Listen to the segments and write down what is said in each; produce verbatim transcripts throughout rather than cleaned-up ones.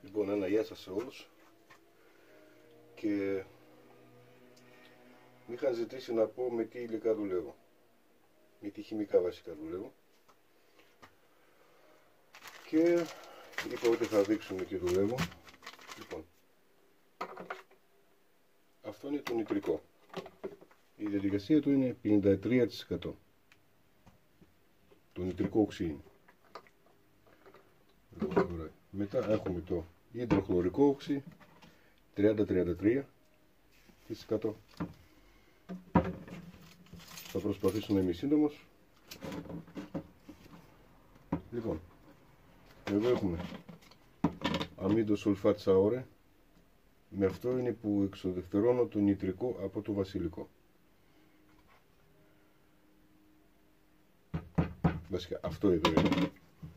Λοιπόν, ένα γεια σας σε όλους. Και μου είχαν ζητήσει να πω με τι υλικά δουλεύω. Με τι χημικά βασικά δουλεύω. Και είπα ότι θα δείξουμε τι δουλεύω. Λοιπόν, αυτό είναι το νητρικό. Η διαδικασία του είναι πενήντα τρία τοις εκατό. Το νητρικό οξύ είναι. Λοιπόν, μετά έχουμε το υδροχλωρικό οξύ τριάντα με τριάντα τρία τοις εκατό. Θα προσπαθήσω να είμαι σύντομος. Λοιπόν, εδώ έχουμε αμύντο σουλφάτ σαόρε. Με αυτό είναι που εξοδευτερώνω το νητρικό από το βασιλικό. Βασικά αυτό εδώ είναι.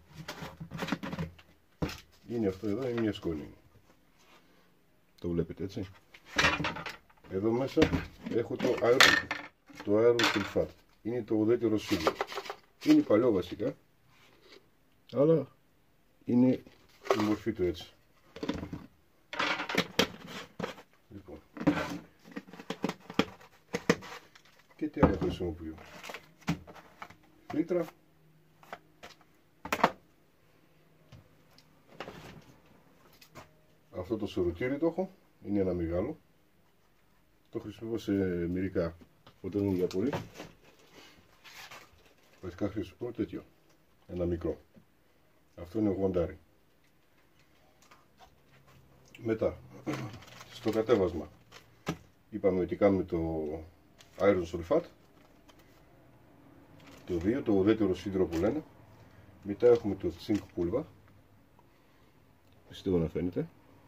Είναι αυτό εδώ, είναι μια σκόνη. Το βλέπετε έτσι. Εδώ μέσα έχω το iron, το iron sulfate. Είναι το ουδέτερο σίδερο. Είναι παλιό βασικά, αλλά είναι η μορφή του έτσι. Λοιπόν, και τι άλλο χρησιμοποιώ. Φίλτρα. Αυτό το σωρωτήρι το έχω, είναι ένα μεγάλο. Το χρησιμοποιώ σε μερικά όταν είναι για πολύ. Βασικά χρησιμοποιώ τέτοιο, ένα μικρό. Αυτό είναι ογδόντα. Μετά, στο κατέβασμα, είπαμε ότι κάνουμε το iron sulfate, το δύο, το ουδέτερο σίδερο που λένε. Μετά έχουμε το zinc πούλβα, πιστεύω να φαίνεται.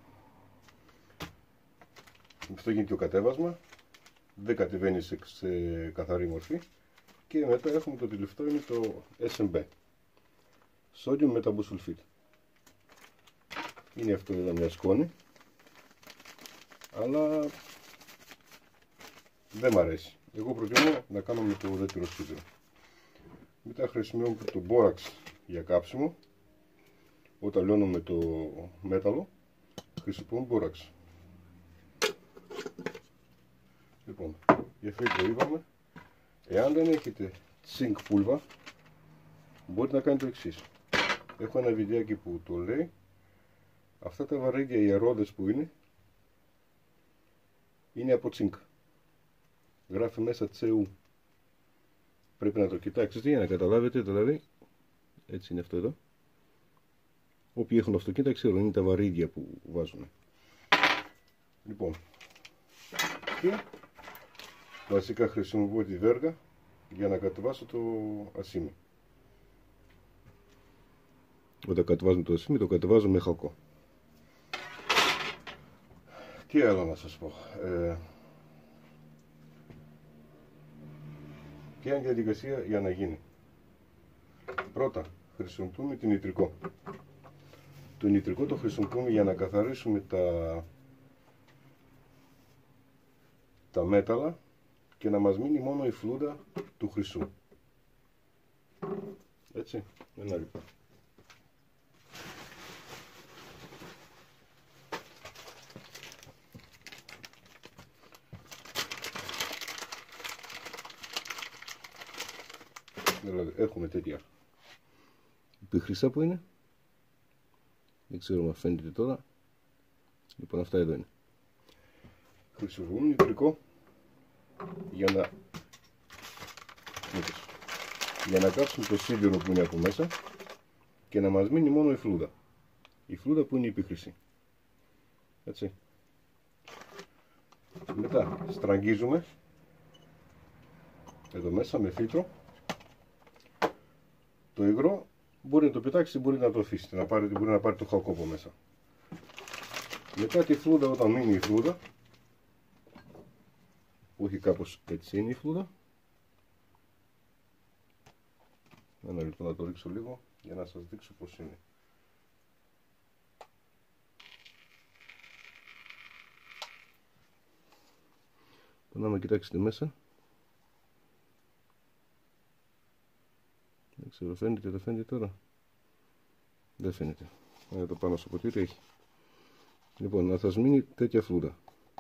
Αυτό γίνεται το κατέβασμα, δεν κατεβαίνει σε, σε καθαρή μορφή. Και μετά έχουμε το τελευταίο, είναι το ες εμ μπι, Sodium Metabosulfite. Είναι αυτό εδώ μια σκόνη, αλλά δεν μ' αρέσει. Εγώ προτιμώ να κάνω με το ουδέτερο σίδερο. Μετά χρησιμοποιούμε το μπόραξ για κάψιμο. Όταν λιώνω με το μέταλλο, χρησιμοποιούμε μπόραξ. Λοιπόν, για φίλτρο είπαμε, εάν δεν έχετε zinc πούλβα, μπορείτε να κάνετε το εξής. Έχω ένα βιντεάκι που το λέει. Αυτά τα βαρύδια, οι αρρώδες που είναι, είναι από zinc. Γράφει μέσα τσεου. Πρέπει να το κοιτάξετε για να καταλάβετε, δηλαδή, έτσι είναι αυτό εδώ. Όποιοι έχουν αυτοκίνητα ξέρουν, είναι τα βαρύδια που βάζουν. Λοιπόν, και βασικά χρησιμοποιώ τη βέργα για να κατεβάσω το ασίμι. Όταν κατεβάζουμε το ασίμι, το κατεβάζω με χαλκό. Τι άλλο να σας πω. Ε, ποια είναι η διαδικασία για να γίνει. Πρώτα χρησιμοποιούμε το νητρικό. Το νητρικό το χρησιμοποιούμε για να καθαρίσουμε τα, τα μέταλλα και να μας μείνει μόνο η φλούδα του χρυσού. Έτσι, ένα λεπτό. Δηλαδή έχουμε τέτοια χρυσά που είναι. Δεν ξέρω αν φαίνεται τώρα. Λοιπόν, αυτά εδώ είναι. Χρησιμοποιούμε νητρικό για να για να κάψουμε το σίδερο που είναι από μέσα και να μας μείνει μόνο η φλούδα. Η φλούδα που είναι η επίχρηση. Έτσι. Μετά στραγγίζουμε εδώ μέσα με φίλτρο. Το υγρό μπορεί να το πετάξετε, μπορεί να το αφήσετε, να πάρετε, μπορεί να πάρει το χαλκό από μέσα. Μετά τη φλούδα, όταν μείνει η φλούδα, που έχει κάπως έτσι είναι η φλούδα. Ένα λεπτό να το ρίξω λίγο για να σας δείξω πως είναι. Να με κοιτάξετε μέσα. Δεν ξέρω, φαίνεται, δεν φαίνεται τώρα. Δεν φαίνεται. Να το πάνω στο ποτήρι έχει. Λοιπόν, να σας μείνει τέτοια φλούδα.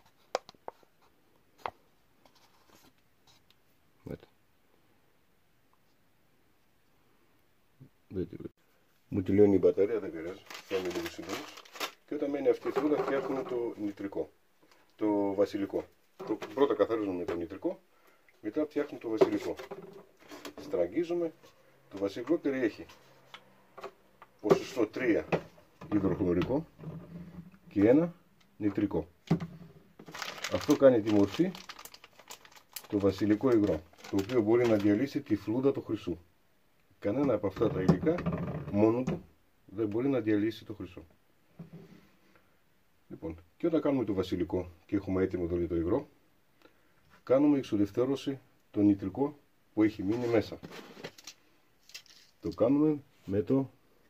Μου τελειώνει η μπαταρία, δεν πειράζει, θα είναι λίγο σύντομος. Και όταν μένει αυτή η φλούδα φτιάχνουμε το νητρικό, το βασιλικό. Πρώτα καθαρίζουμε το νητρικό, μετά φτιάχνουμε το βασιλικό. Στραγγίζουμε, το βασιλικό περιέχει ποσοστό τρία υδροχλωρικό και ένα νητρικό. Αυτό κάνει τη μορφή το βασιλικό υγρό, το οποίο μπορεί να διαλύσει τη φλούδα του χρυσού. Κανένα από αυτά τα υλικά μόνο του δεν μπορεί να διαλύσει το χρυσό. Λοιπόν, και όταν κάνουμε το βασιλικό και έχουμε έτοιμο το, το υγρό, κάνουμε εξουδευτέρωση το νητρικό που έχει μείνει μέσα. Το κάνουμε με το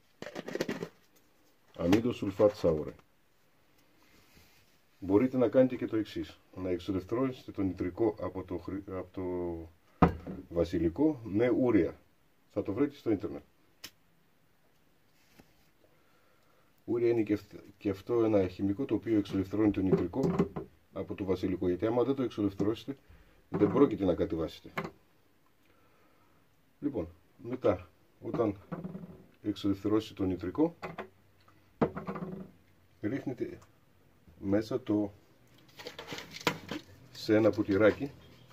αμύδο σουλφάτ σάουρε. Μπορείτε να κάνετε και το εξής, να εξουδευτέρωσετε το νητρικό από το, από το βασιλικό με ούρια. Θα το βρείτε στο ίντερνετ. Ούρια είναι και αυτό ένα χημικό το οποίο εξουδευτρώνει το νητρικό από το βασιλικό. Γιατί άμα δεν το εξουδευτρώσετε δεν πρόκειται να κατεβάσετε. Λοιπόν, μετά όταν εξουδευτρώσει το νητρικό, ρίχνετε μέσα το σε ένα ποτηράκι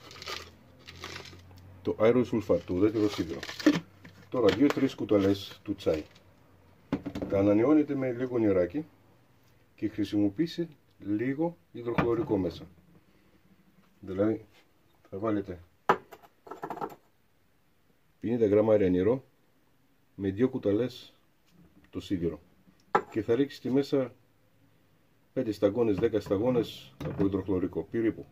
το αεροσουλφάτ, το ουδέτερο σίδερο. Τώρα δύο τρεις κουταλές του τσάι. Τα ανανεώνετε με λίγο νεράκι και χρησιμοποιήσει λίγο υδροχλωρικό μέσα. Δηλαδή θα βάλετε πενήντα γραμμάρια νερό με δύο κουταλές το σίδερο και θα ρίξετε μέσα πέντε σταγόνες, δέκα σταγόνες από υδροχλωρικό περίπου.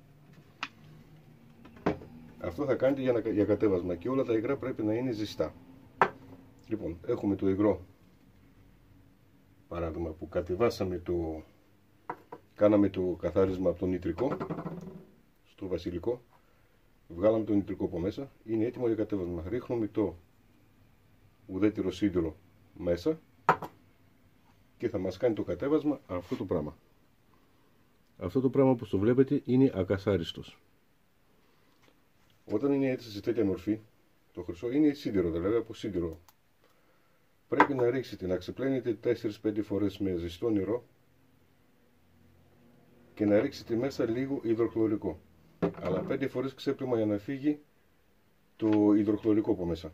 Αυτό θα κάνετε για, να, για κατέβασμα και όλα τα υγρά πρέπει να είναι ζεστά. Λοιπόν, έχουμε το υγρό, παράδειγμα, που κατεβάσαμε το, κάναμε το καθάρισμα από το νητρικό στο βασιλικό, βγάλαμε το νητρικό από μέσα, είναι έτοιμο για κατέβασμα. Ρίχνουμε το ουδέτερο σίδερο μέσα και θα μας κάνει το κατέβασμα αυτό το πράγμα. Αυτό το πράγμα που το βλέπετε είναι ακαθάριστος. Όταν είναι έτσι σε τέτοια μορφή, το χρυσό είναι σίδερο, δηλαδή από σίδερο. Πρέπει να ρίξετε, να ξεπλένετε τέσσερις πέντε φορές με ζεστό νερό και να ρίξετε μέσα λίγο υδροχλωρικό. Αλλά πέντε φορές ξέπλυμα για να φύγει το υδροχλωρικό από μέσα.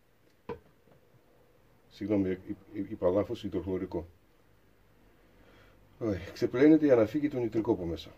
Συγγνώμη, είπα λάθος, υδροχλωρικό. Ξεπλένετε για να φύγει το νητρικό από μέσα.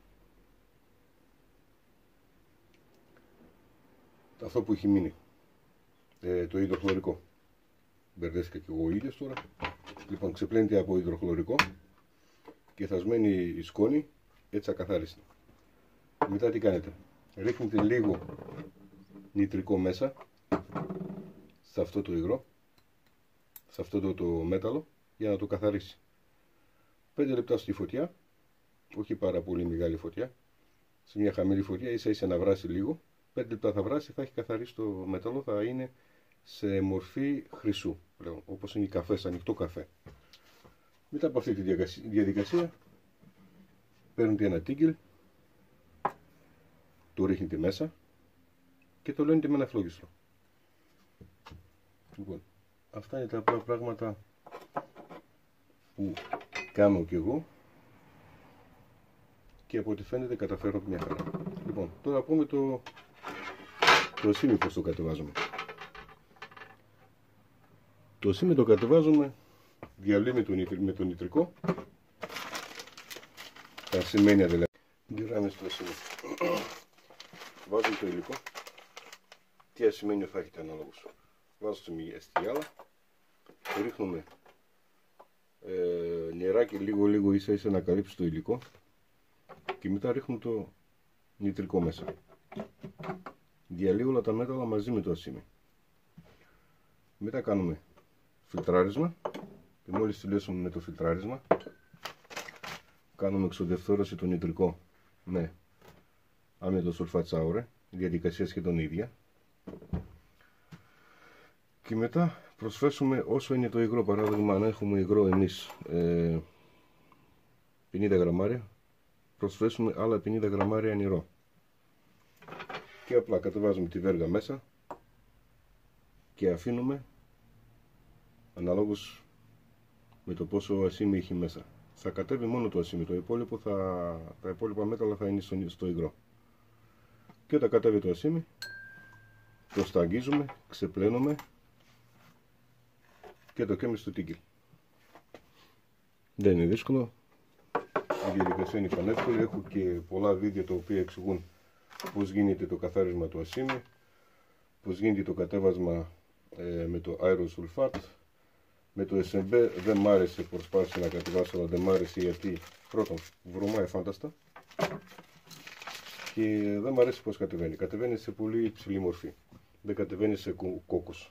Αυτό που έχει μείνει, ε, το υδροχλωρικό. Μπερδέστηκα και εγώ ο ήλιος τώρα. Λοιπόν, ξεπλένετε από υδροχλωρικό και θα σμένει η σκόνη έτσι ακαθάριστη. Μετά τι κάνετε, ρίχνετε λίγο νητρικό μέσα σε αυτό το υγρό, σε αυτό το, το μέταλλο, για να το καθαρίσει. πέντε λεπτά στη φωτιά, όχι πάρα πολύ μεγάλη φωτιά, σε μια χαμηλή φωτιά, ίσα ίσα να βράσει λίγο. πέντε λεπτά θα βράσει, θα έχει καθαρίσει το μέταλλο, θα είναι σε μορφή χρυσού, πλέον, όπως είναι η καφές, ανοιχτό καφέ. Μετά από αυτή τη διαδικασία, παίρνετε ένα τίγκελ, το ρίχνετε μέσα και το λύνετε με ένα φλόγιστρο. Λοιπόν, αυτά είναι τα πράγματα που κάνω και εγώ και από ό,τι φαίνεται καταφέρω μια χαρά. Λοιπόν, τώρα πούμε το το σήμι πώς το κατεβάζουμε. Το σήμι το κατεβάζουμε, διαλύουμε με το νητρικό, τα σημαίνια δηλαδή. Γυράμε στο σήμι. Βάζουμε το υλικό. Τι ασημένιο θα έχετε ανάλογος. Βάζουμε στη γυάλα, ρίχνουμε ε, νεράκι λίγο λίγο ίσα ίσα να καλύψει το υλικό και μετά ρίχνουμε το νητρικό μέσα. Διαλύω όλα τα μέταλλα μαζί με το ασήμι. Μετά κάνουμε φιλτράρισμα και μόλις τελειώσουμε με το φιλτράρισμα κάνουμε εξουδευτέρωση το νητρικό με άμυδο σουλφάτ σάουρε, η διαδικασία σχεδόν ίδια, και μετά προσθέσουμε όσο είναι το υγρό. Παράδειγμα, αν έχουμε υγρό εμείς ε, πενήντα γραμμάρια, προσθέσουμε άλλα πενήντα γραμμάρια νερό και απλά κατεβάζουμε τη βέργα μέσα και αφήνουμε αναλόγως με το πόσο ασίμι έχει μέσα. Θα κατέβει μόνο το ασίμι, το υπόλοιπο θα, τα υπόλοιπα μέταλλα θα είναι στο, στο υγρό. Και όταν κατέβει το ασίμι, το σταγγίζουμε, ξεπλένουμε και το καίμε στο τίκι. Δεν είναι δύσκολο, η διαδικασία είναι πανεύκολη. Έχω και πολλά βίντεο τα οποία εξηγούν πώς γίνεται το καθάρισμα του ασίμι, πώς γίνεται το κατέβασμα ε, με το αεροσουλφάτ. Με το ες εμ μπι δεν μ' άρεσε, προσπάθησα να κατεβάσω, αλλά δεν μ' άρεσε γιατί πρώτον βρωμάει φάνταστα και δεν μ' αρέσει πως κατεβαίνει. Κατεβαίνει σε πολύ υψηλή μορφή, δεν κατεβαίνει σε κόκκος.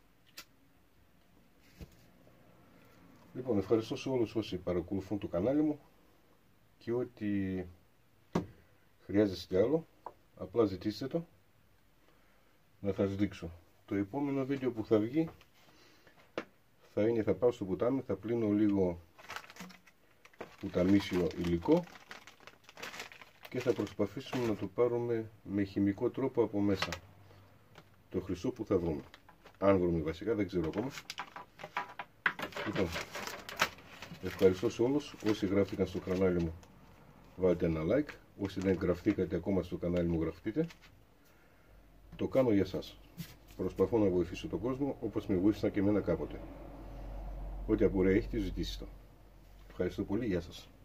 Λοιπόν, ευχαριστώ σε όλους όσοι παρακολουθούν το κανάλι μου και ό,τι χρειάζεστε άλλο, απλά ζητήστε το να σας δείξω. Το επόμενο βίντεο που θα βγει θα είναι, θα πάω στο ποτάμι, θα πλύνω λίγο πουταμίσιο υλικό και θα προσπαθήσουμε να το πάρουμε με χημικό τρόπο από μέσα το χρυσό που θα βρούμε, αν βρούμε βασικά, δεν ξέρω ακόμα. Λοιπόν, ευχαριστώ σε όλους όσοι γράφτηκαν στο κανάλι μου, βάλτε ένα like, όσοι δεν γραφτήκατε ακόμα στο κανάλι μου, γραφτείτε. Το κάνω για σας, προσπαθώ να βοηθήσω τον κόσμο όπως με βοήθησαν και εμένα κάποτε. Ό,τι απορία έχετε, ζητήστε το. Ευχαριστώ πολύ, γεια σας.